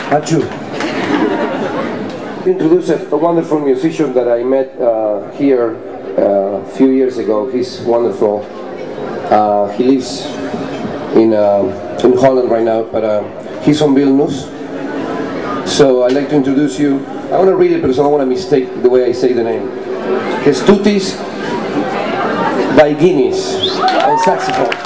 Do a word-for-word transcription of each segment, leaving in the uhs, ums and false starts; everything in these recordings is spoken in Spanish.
Achu. Introduce a, a wonderful musician that I met uh, here uh, a few years ago. He's wonderful. Uh, he lives in, uh, in Holland right now, but uh, he's from Vilnius. So I'd like to introduce you. I want to read it because I don't want to mistake the way I say the name. Kęstutis Vaiginis on saxophone.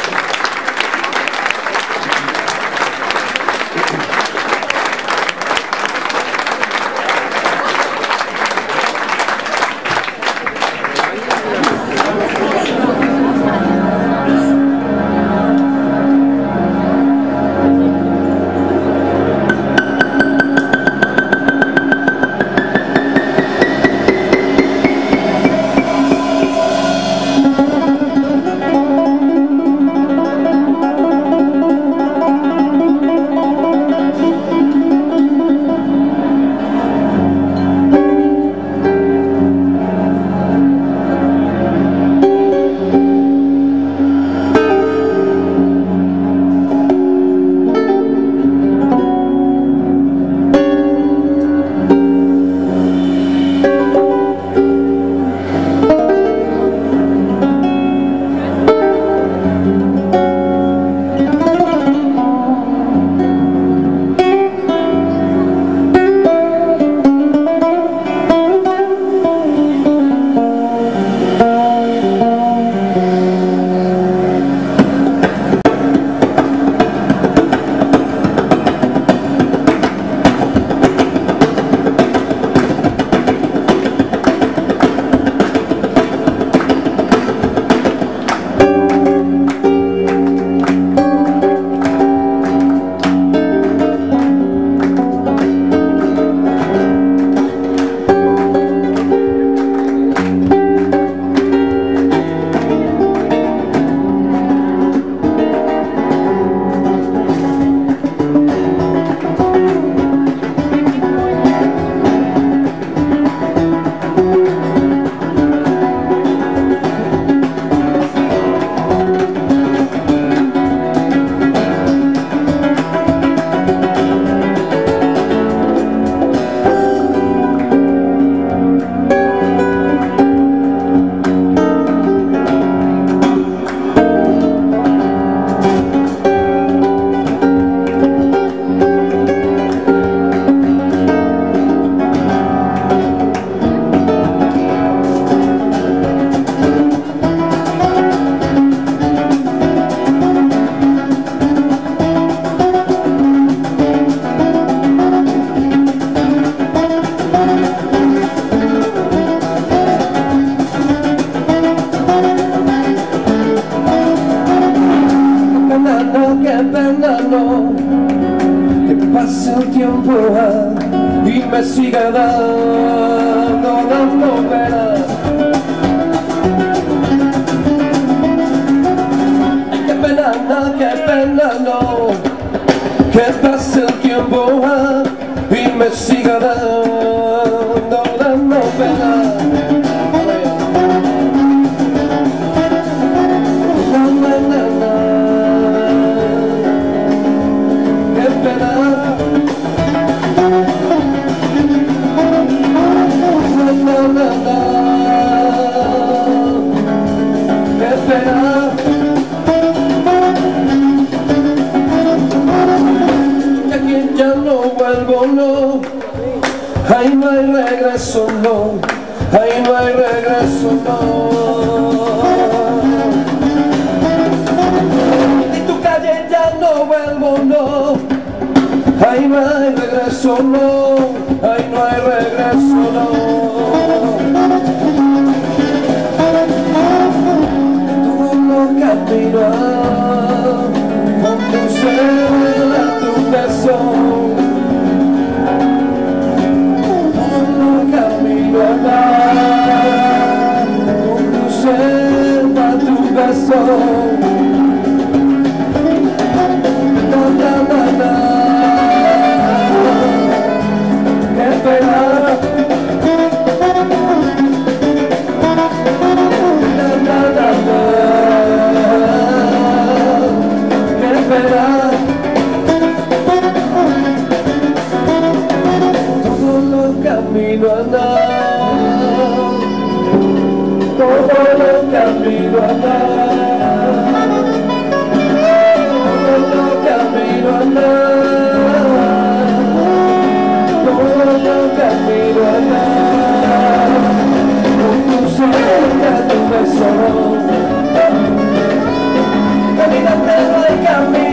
el tiempo y me sigue dando, dando pena. Qué pena, no, qué pena, no, que pase el tiempo y me sigue dando, dando pena. Ya no vuelvo, no, ahí no hay regreso, no, ahí no hay regreso, no. Y tu calle ya no vuelvo, no, ahí no hay regreso, no, ahí no hay regreso, no. Todo lo camino con tu ser, a tu beso. Conducendo tu beso, na na na na, qué pena. yo camino allá, con tu sonrisa, tu beso. Caminante no hay camino.